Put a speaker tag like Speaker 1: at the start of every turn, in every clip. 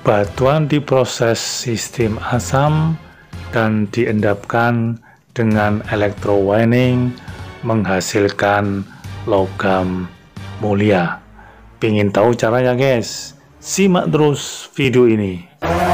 Speaker 1: Batuan diproses sistem asam dan diendapkan dengan elektrowinning menghasilkan logam mulia. Pingin tahu caranya guys? Simak terus video ini.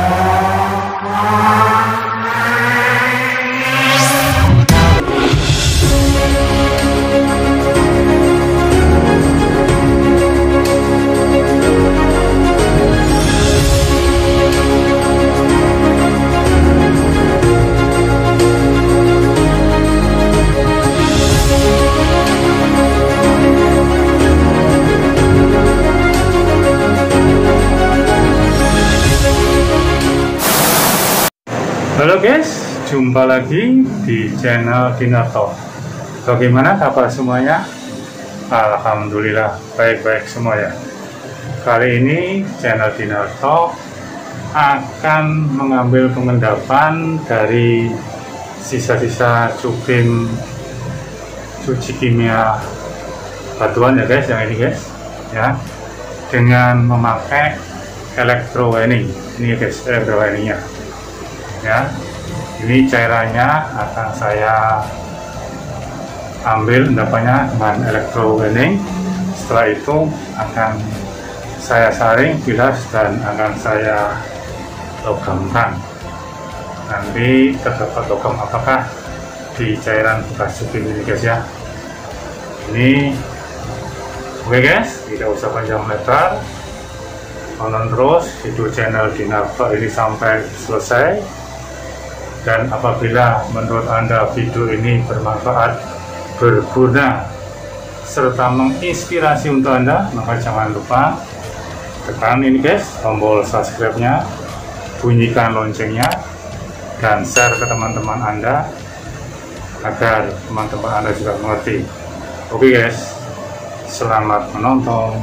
Speaker 1: Halo guys, jumpa lagi di channel Dinarto. Bagaimana kabar semuanya? Alhamdulillah baik-baik semua ya. Kali ini channel Dinarto akan mengambil pengendapan dari sisa-sisa cubing cuci kimia batuan ya guys, yang ini guys ya, dengan memakai elektrowinning. Ini guys, elektrowinningnya ya. Ini cairannya akan saya ambil endapannya dengan elektrowinning. Setelah itu akan saya saring, bilas, dan akan saya logamkan. Nanti terdapat logam apakah di cairan bekas cubing ini guys ya. Ini oke guys, tidak usah panjang lebar, tonton terus video channel Dinarto ini sampai selesai. Dan apabila menurut Anda video ini bermanfaat, berguna, serta menginspirasi untuk Anda, maka jangan lupa tekan ini guys, tombol subscribe-nya, bunyikan loncengnya, dan share ke teman-teman Anda agar teman-teman Anda juga mengerti. Oke guys, selamat menonton.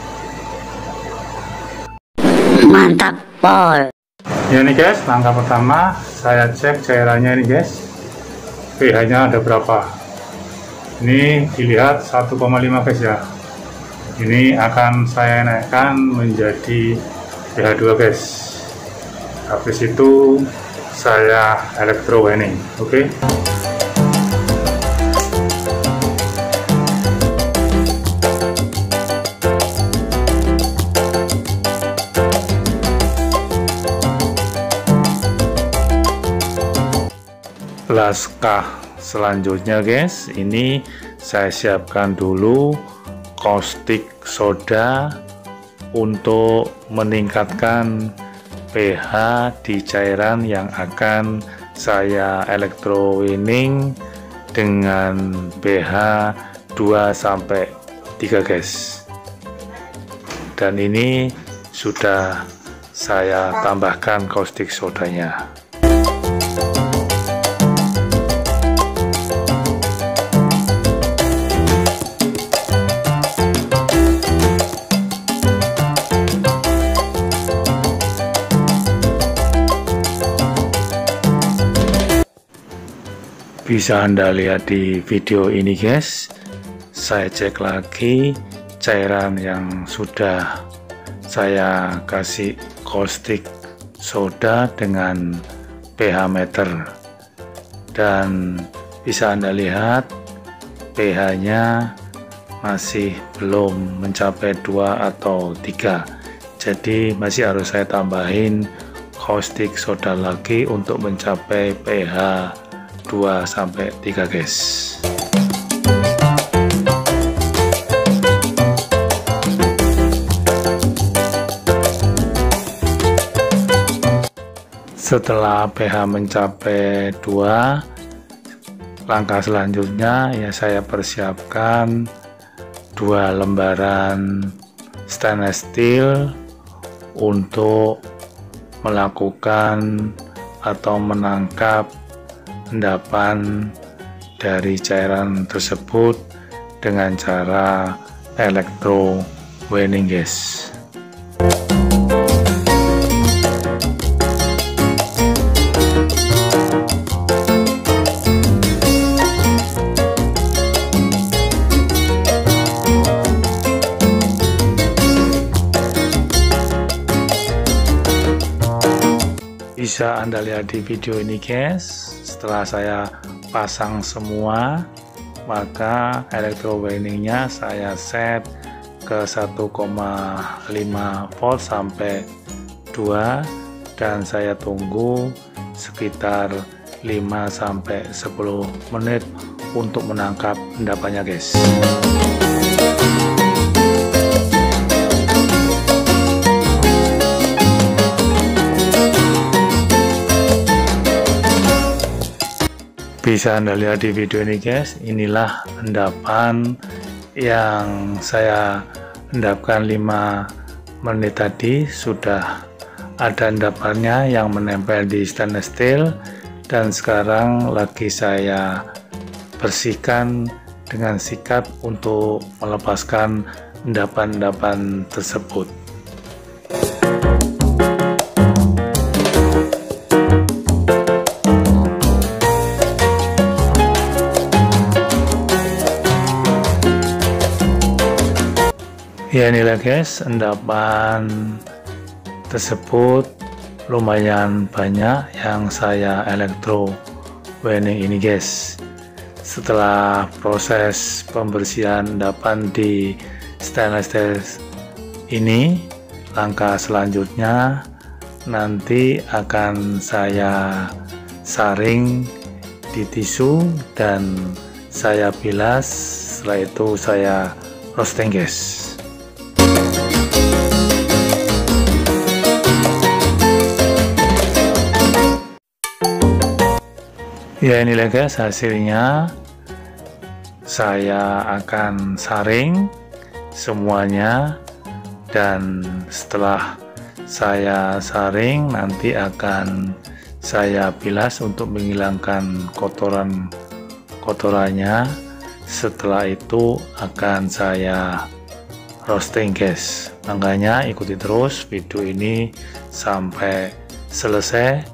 Speaker 2: Mantap Pol.
Speaker 1: Ya nih guys, langkah pertama saya cek cairannya ini guys, pH nya ada berapa. Ini dilihat 1,5 guys ya. Ini akan saya naikkan menjadi pH 2 guys. Habis itu saya elektrowinning. Oke. Langkah selanjutnya guys, ini saya siapkan dulu caustic soda untuk meningkatkan pH di cairan yang akan saya elektrowinning dengan pH 2-3 guys. Dan ini sudah saya tambahkan caustic sodanya. Bisa Anda lihat di video ini guys, saya cek lagi cairan yang sudah saya kasih caustic soda dengan pH meter, dan bisa Anda lihat pH nya masih belum mencapai 2 atau 3, jadi masih harus saya tambahin caustic soda lagi untuk mencapai pH 2-3 guys. Setelah pH mencapai 2, langkah selanjutnya ya saya persiapkan 2 lembaran stainless steel untuk melakukan atau menangkap endapan dari cairan tersebut dengan cara elektrowinning guys. bisa Anda lihat di video ini guys. Setelah saya pasang semua, maka electrowindingnya saya set ke 1,5 volt sampai 2, dan saya tunggu sekitar 5-10 menit untuk menangkap endapannya guys. Bisa Anda lihat di video ini guys, inilah endapan yang saya endapkan 5 menit tadi. Sudah ada endapannya yang menempel di stainless steel, dan sekarang lagi saya bersihkan dengan sikat untuk melepaskan endapan-endapan tersebut. Ya, inilah guys, endapan tersebut lumayan banyak yang saya electrowinding ini guys. Setelah proses pembersihan endapan di stainless steel ini, langkah selanjutnya nanti akan saya saring di tisu dan saya bilas. Setelah itu saya roasting guys. Ya, inilah guys hasilnya. Saya akan saring semuanya, dan setelah saya saring nanti akan saya bilas untuk menghilangkan kotorannya. Setelah itu akan saya roasting guys. Makanya ikuti terus video ini sampai selesai.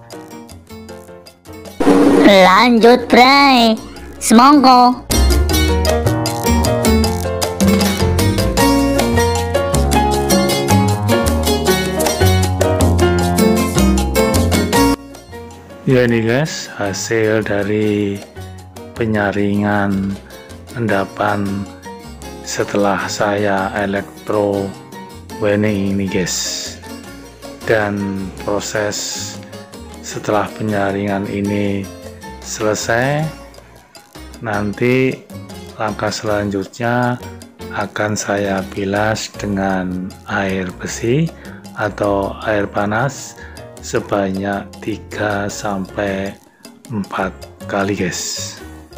Speaker 2: Lanjut Bray, semongko.
Speaker 1: Ya, ini guys hasil dari penyaringan endapan setelah saya electrowinding ini guys. Dan proses setelah penyaringan ini selesai, nanti langkah selanjutnya akan saya bilas dengan air besi atau air panas sebanyak 3-4 kali guys.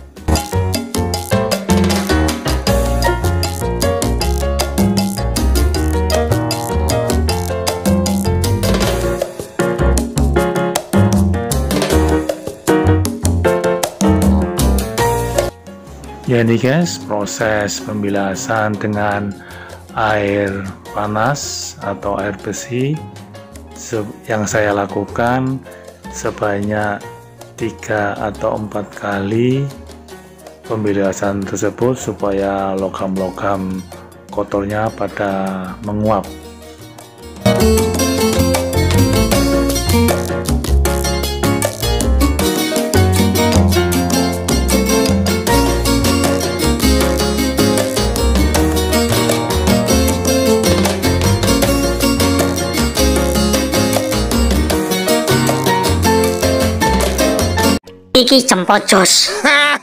Speaker 1: Jadi guys, proses pembilasan dengan air panas atau air besi yang saya lakukan sebanyak 3 atau 4 kali pembilasan tersebut supaya logam-logam kotornya pada menguap.
Speaker 2: Iki cempocos.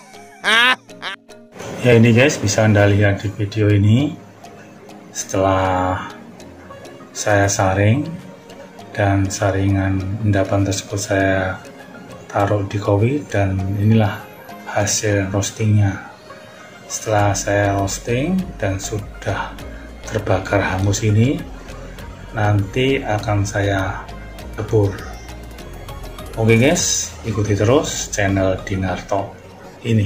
Speaker 1: Ya, ini guys bisa Anda lihat di video ini. Setelah saya saring dan saringan endapan tersebut saya taruh di kowi, dan inilah hasil roastingnya. Setelah saya roasting dan sudah terbakar hangus ini, nanti akan saya lebur. Oke guys, ikuti terus channel Dinarto ini.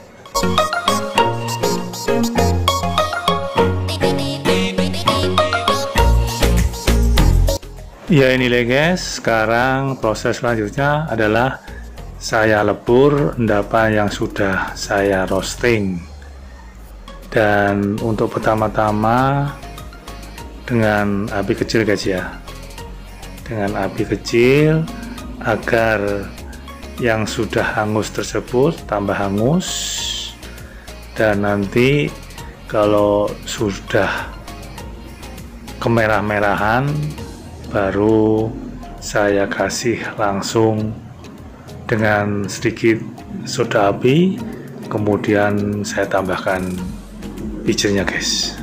Speaker 1: Ya, ini guys, sekarang proses selanjutnya adalah saya lebur endapan yang sudah saya roasting. Dan untuk pertama-tama dengan api kecil guys ya. Dengan api kecil agar yang sudah hangus tersebut tambah hangus, dan nanti kalau sudah kemerah-merahan baru saya kasih langsung dengan sedikit soda api, kemudian saya tambahkan bijinya guys.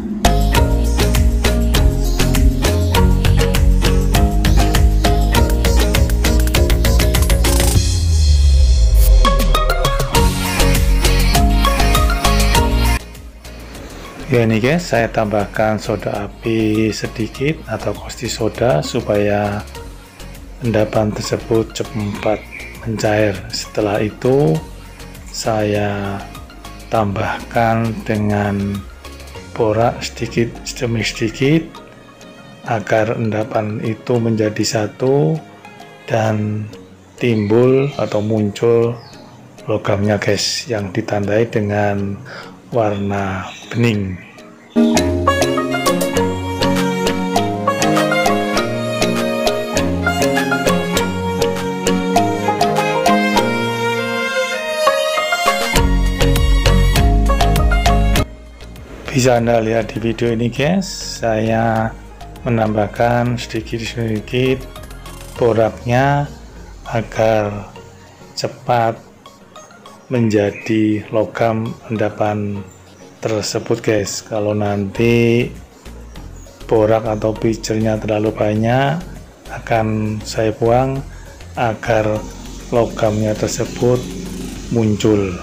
Speaker 1: Ya, ini guys, saya tambahkan soda api sedikit atau caustic soda supaya endapan tersebut cepat mencair. Setelah itu saya tambahkan dengan borak sedikit demi sedikit agar endapan itu menjadi satu dan timbul atau muncul logamnya guys, yang ditandai dengan warna bening. Bisa Anda lihat di video ini guys, saya menambahkan sedikit-sedikit boraknya agar cepat menjadi logam endapan tersebut guys. Kalau nanti borak atau pijernya terlalu banyak, akan saya buang agar logamnya tersebut muncul.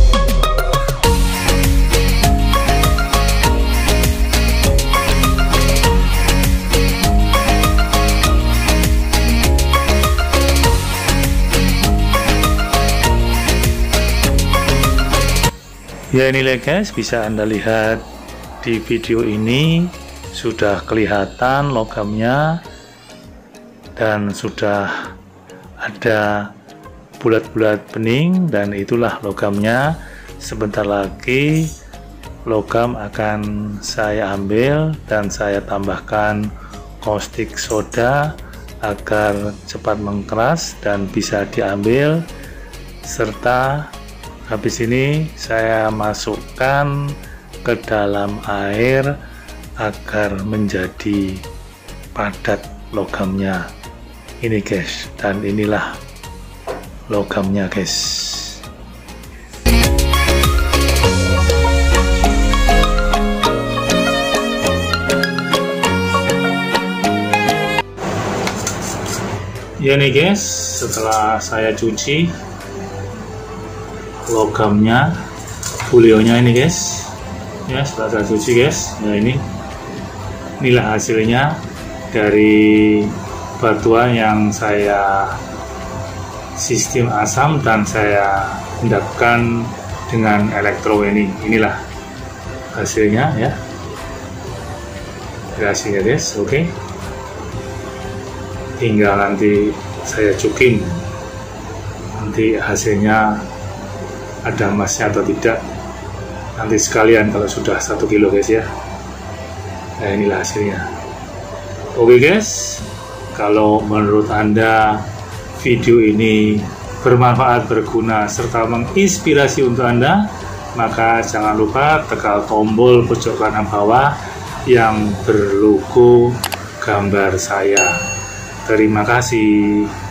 Speaker 1: Ya, inilah guys, bisa Anda lihat di video ini sudah kelihatan logamnya dan sudah ada bulat-bulat bening, dan itulah logamnya. Sebentar lagi logam akan saya ambil dan saya tambahkan caustic soda agar cepat mengeras dan bisa diambil, serta habis ini saya masukkan ke dalam air agar menjadi padat logamnya ini guys, dan inilah logamnya guys. Ya nih guys, setelah saya cuci logamnya, folionya ini guys, ya setelah saya cuci guys, nah inilah hasilnya dari batuan yang saya sistem asam dan saya endapkan dengan elektro ini. Inilah hasilnya ya, hasilnya guys. Oke, tinggal nanti saya cuking nanti hasilnya ada emasnya atau tidak, nanti sekalian kalau sudah 1 kilo guys ya. Nah inilah hasilnya. Oke guys, kalau menurut Anda video ini bermanfaat, berguna, serta menginspirasi untuk Anda, maka jangan lupa tekan tombol pojok kanan bawah yang berlogo gambar saya. Terima kasih.